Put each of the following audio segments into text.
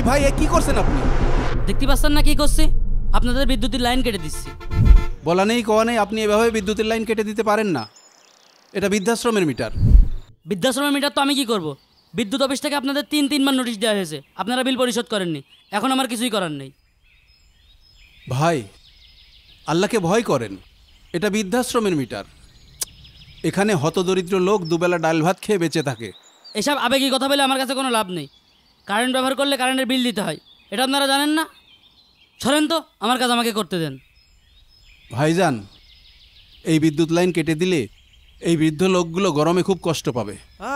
ভাই এ কি করছেন আপনি? দেখতে পাচ্ছেন না কি করছি? আপনাদের বিদ্যুতের লাইন কেটে দিচ্ছি। বলা নেই কওয়া নেই, আপনি এভাবে বিদ্যুতের লাইন কেটে দিতে পারেন না। এটা বৃদ্ধাশ্রমের মিটার। বৃদ্ধাশ্রমের মিটার তো আমি কি করব? বিদ্যুৎ অফিস থেকে আপনাদের তিনবার নোটিশ দেওয়া হয়েছে, আপনারা বিল পরিশোধ করেননি। এখন আমার কিছুই করার নেই। ভাই আল্লাহকে ভয় করেন, এটা বৃদ্ধাশ্রমের মিটার। এখানে হতদরিদ্র লোক দুবেলা ডাল ভাত খেয়ে বেঁচে থাকে। এসব আবেগী কথা বলে আমার কাছে কোনো লাভ নেই। কারেন্ট ব্যবহার করলে কারেন্টের বিল দিতে হয়, এটা আপনারা জানেন না? সরেন তো, আমার কাজ আমাকে করতে দেন। ভাইজান, এই বিদ্যুৎ লাইন কেটে দিলে এই বৃদ্ধ লোকগুলো গরমে খুব কষ্ট পাবে।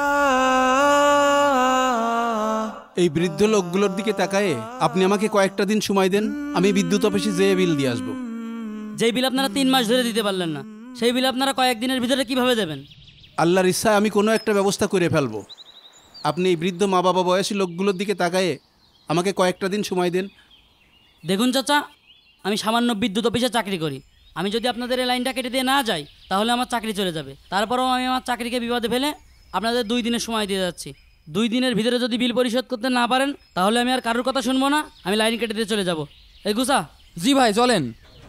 এই বৃদ্ধ লোকগুলোর দিকে তাকায়ে আপনি আমাকে কয়েকটা দিন সময় দেন, আমি বিদ্যুৎ অফিসে যেয়ে বিল দিয়ে আসবো। যেই বিল আপনারা 3 মাস ধরে দিতে পারলেন না, সেই বিল আপনারা কয়েকদিনের ভিতরে কিভাবে দেবেন? আল্লাহর ইচ্ছায় আমি কোনো একটা ব্যবস্থা করে ফেলবো। আপনি এই বৃদ্ধ মা বাবা বয়সী লোকগুলোর দিকে তাকায়ে আমাকে কয়েকটা দিন সময় দেন। দেখুন চাচা, আমি সামান্য বিদ্যুৎ অফিসে চাকরি করি। আমি যদি আপনাদের এই লাইনটা কেটে দিয়ে না যাই তাহলে আমার চাকরি চলে যাবে। তারপরেও আমি আমার চাকরিকে বিপদে ফেলে আপনাদের 2 দিনের সময় দিয়ে যাচ্ছি। 2 দিনের ভিতরে যদি বিল পরিশোধ করতে না পারেন তাহলে আমি আর কারোর কথা শুনবো না, আমি লাইন কেটে দিয়ে চলে যাব। এই গুসা। জি ভাই চলেন।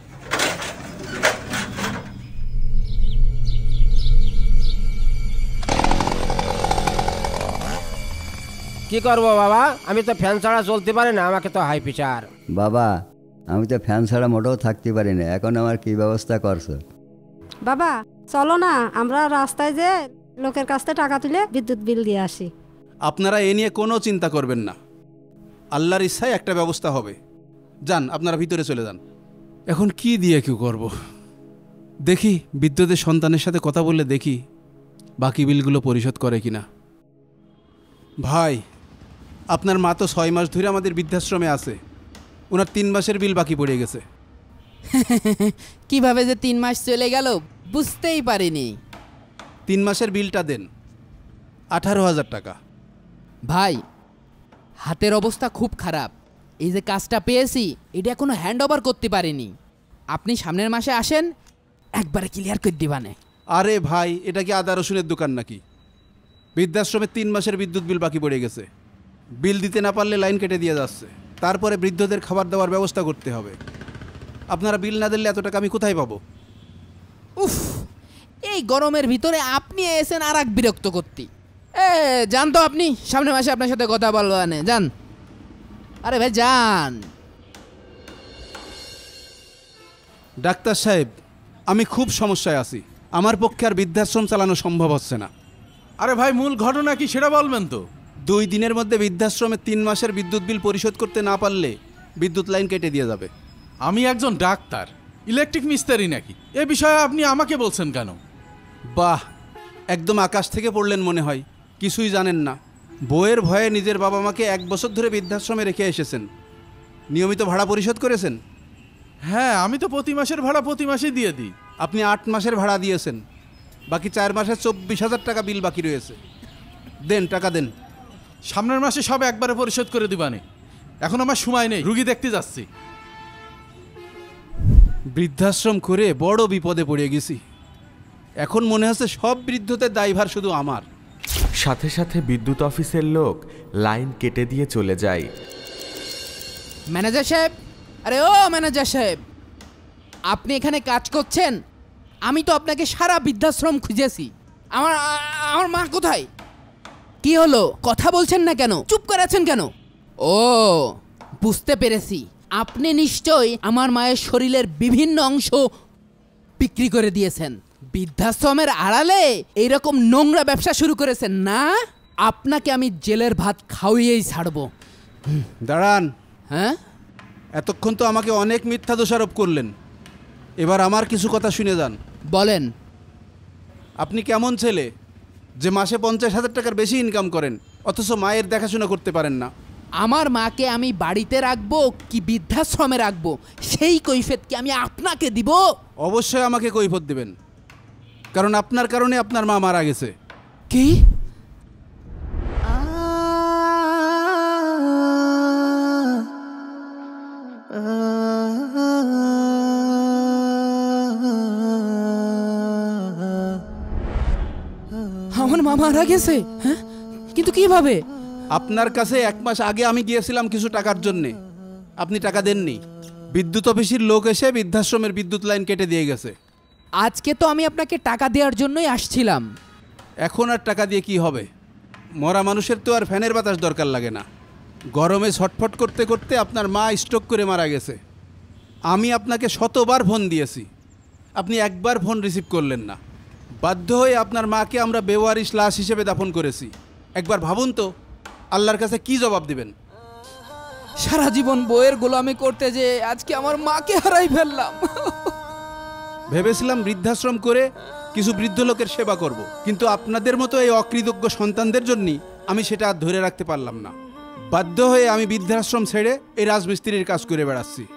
কি করবো বাবা, আমি তো ফ্যান ছাড়া চলতে পারি না, আমাকে তো হাই প্রেশার। বাবা আমি তো ফ্যান ছাড়া মোটেও থাকতে পারি না, এখন আমার কি ব্যবস্থা করছো? বাবা চলো না আমরা রাস্তায় যে লোকের কাছ থেকে টাকা তুলে বিদ্যুৎ বিল দিয়ে আসি। আপনারা এ নিয়ে কোনো চিন্তা করবেন না, আল্লাহর ইচ্ছায় একটা ব্যবস্থা হবে। যান, আপনারা ভিতরে চলে যান। এখন কি দিয়ে কেউ করব, দেখি বিদ্যুতের সন্তানের সাথে কথা বললে দেখি বাকি বিলগুলো পরিশোধ করে কিনা। ভাই, আপনার মা তো 6 মাস ধরে আমাদের বৃদ্ধাশ্রমে আছে, ওনার 3 মাসের বিল বাকি পড়ে গেছে। কিভাবে যে 3 মাস চলে গেল বুঝতেই পারিনি। 3 মাসের বিলটা দেন, 18,000 টাকা। ভাই হাতের অবস্থা খুব খারাপ, এই যে কাজটা পেয়েছি এটা এখনো হ্যান্ড ওভার করতে পারিনি। আপনি সামনের মাসে আসেন, একবারে ক্লিয়ার করে দিবানে। আরে ভাই, এটা কি আদা রসুনের দোকান নাকি? বৃদ্ধাশ্রমে 3 মাসের বিদ্যুৎ বিল বাকি পড়ে গেছে, বিল দিতে না পারলে লাইন কেটে দিয়ে যাচ্ছে। তারপরে বৃদ্ধদের খাবার দাবার ব্যবস্থা করতে হবে। আপনারা বিল না দিলে এত টাকা আমি কোথায় পাবো? উফ, এই গরমের ভিতরে আপনি এসেন আর এক বিরক্ত করতে। যান তো, আপনি সামনের মাসে আপনার সাথে কথা বলবো আনে, যান। আরে ভাই যান। ডাক্তার সাহেব, আমি খুব সমস্যায় আছি, আমার পক্ষে আর বৃদ্ধাশ্রম চালানো সম্ভব হচ্ছে না। আরে ভাই, মূল ঘটনা কি সেটা বলবেন তো? 2 দিনের মধ্যে বৃদ্ধাশ্রমে 3 মাসের বিদ্যুৎ বিল পরিশোধ করতে না পারলে বিদ্যুৎ লাইন কেটে দিয়ে যাবে। আমি একজন ডাক্তার, ইলেকট্রিক মিস্ত্রি নাকি? এ বিষয়ে আপনি আমাকে বলছেন কেন? বাহ, একদম আকাশ থেকে পড়লেন মনে হয়, কিছুই জানেন না। বইয়ের ভয়ে নিজের বাবা মাকে 1 বছর ধরে বৃদ্ধাশ্রমে রেখে এসেছেন, নিয়মিত ভাড়া পরিশোধ করেছেন। হ্যাঁ, আমি তো প্রতি মাসের ভাড়া প্রতি মাসে দিয়ে দিই। আপনি 8 মাসের ভাড়া দিয়েছেন, বাকি 4 মাসে 24,000 টাকা বিল বাকি রয়েছে। দেন, টাকা দেন। সামনের মাসে সব একবারে পরিশোধ করে দিবানে, এখন আমার সময় নেই, রুগী দেখতে যাচ্ছি। বৃদ্ধাশ্রম করে বড় বিপদে পড়ে গেছি, এখন মনে হচ্ছে সব বৃদ্ধদের দায়ভার শুধু আমার। সাথে সাথে বিদ্যুৎ অফিসের লোক লাইন কেটে দিয়ে চলে যায়। ম্যানেজার সাহেব, আরে ও ম্যানেজার সাহেব, আপনি এখানে কাজ করছেন? আমি তো আপনাকে সারা বৃদ্ধাশ্রম খুঁজেছি। আমার মা কোথায়? কি হলো, কথা বলছেন না কেন? চুপ করে আছেন কেন? ও বুঝতে পেরেছি, আপনি নিশ্চয়ই আমার মায়ের শরীরের বিভিন্ন অংশ বিক্রি করে দিয়েছেন, বৃদ্ধাশ্রমের আড়ালে এইরকম নোংরা ব্যবসা শুরু করেছেন না? আপনাকে আমি জেলের ভাত খাওয়িয়েই ছাড়বো। দাঁড়ান। হ্যাঁ, এতক্ষণ তো আমাকে অনেক মিথ্যা দোষারোপ করলেন, এবার আমার কিছু কথা শুনে যান। বলেন। আপনি কেমন ছেলে যে মাসে 50,000 টাকার বেশি ইনকাম করেন, অথচ মায়ের দেখাশোনা করতে পারেন না? আমার মাকে আমি বাড়িতে রাখবো কি বৃদ্ধাশ্রমে রাখবো, সেই কৈফিয়ত কি আমি আপনাকে দিব? অবশ্যই আমাকে কৈফিয়ত দেবেন, কারণ আপনার কারণে আপনার মা মারা গেছে। কি? আমার মা মারা গেছে? হ্যাঁ, কিন্তু কিভাবে? আপনার কাছে 1 মাস আগে আমি গিয়েছিলাম কিছু টাকার জন্যে, আপনি টাকা দেননি। বিদ্যুৎ অফিসের লোক এসে বৃদ্ধাশ্রমের বিদ্যুৎ লাইন কেটে দিয়ে গেছে। আজকে তো আমি আপনাকে টাকা দেওয়ার জন্যই আসছিলাম। এখন আর টাকা দিয়ে কি হবে? মরা মানুষের তো আর ফ্যানের বাতাস দরকার লাগে না। গরমে ছটফট করতে করতে আপনার মা স্ট্রোক করে মারা গেছে। আমি আপনাকে শতবার ফোন দিয়েছি, আপনি একবার ফোন রিসিভ করলেন না। বাধ্য হয়ে আপনার মাকে আমরা বেওয়ারিশ লাশ হিসেবে দাফন করেছি। একবার ভাবুন তো আল্লাহর কাছে কি জবাব দিবেন? সারা জীবন বইয়ের গোলামি করতে যে আজকে আমার মাকে হারাই ফেললাম। ভেবেছিলাম বৃদ্ধাশ্রম করে কিছু বৃদ্ধ লোকের সেবা করব, কিন্তু আপনাদের মতো এই অকৃতজ্ঞ সন্তানদের জন্যই আমি সেটা আর ধরে রাখতে পারলাম না। বাধ্য হয়ে আমি বৃদ্ধাশ্রম ছেড়ে এই রাজমিস্ত্রির কাজ করে বেড়াচ্ছি।